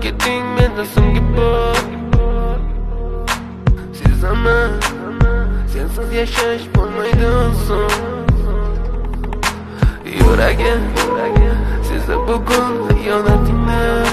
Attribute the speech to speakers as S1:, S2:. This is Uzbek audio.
S1: keting menda so'nggi bor. Sezaman, sensiz yashash bo'lmaydi oson. Yuragim sezib bugun xiyolatingni.